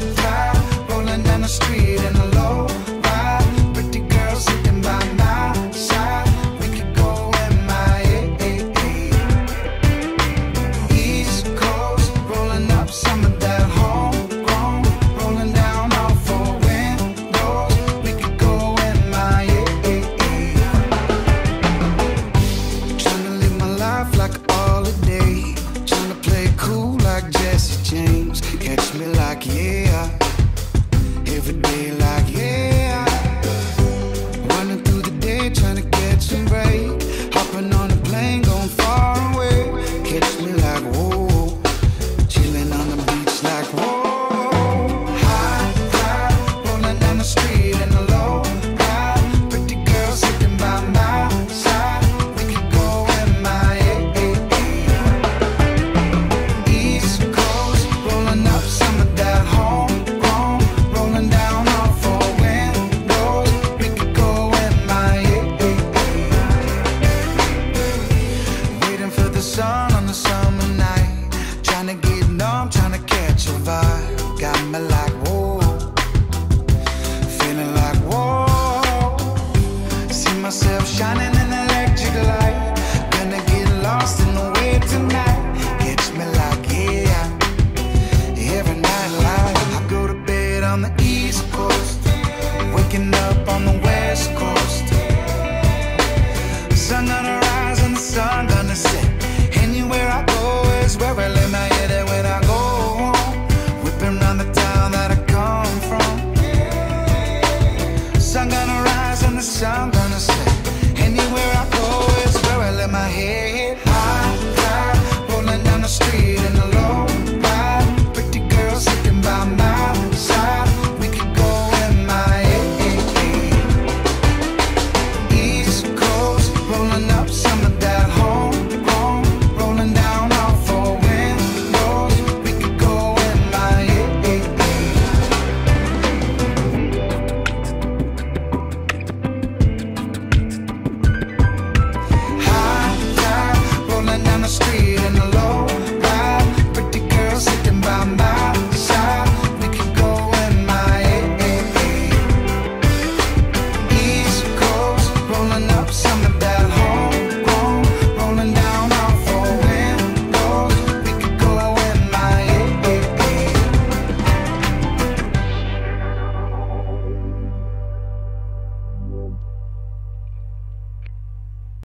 ride, rolling down the street in a low ride. Pretty girl sitting by my side. We could go MIA. East Coast, rolling up some of that homegrown, rolling down all four windows. We could go MIA. Trying to live my life like a holiday, trying to play it cool like Jesse James. Catch me like yeah, every day like yeah. Running through the day trying to get some break, hopping on a plane going far away. Catch me like whoa, chilling on the beach like whoa. High, rolling down the street in a low ride. Pretty girl sitting by my side. We could go MIA. East Coast, rolling up some of that homegrown, rolling down all four windows. We could go MIA. Waiting for the sun on the summer night, trying to get numb, trying to catch a vibe. Got me like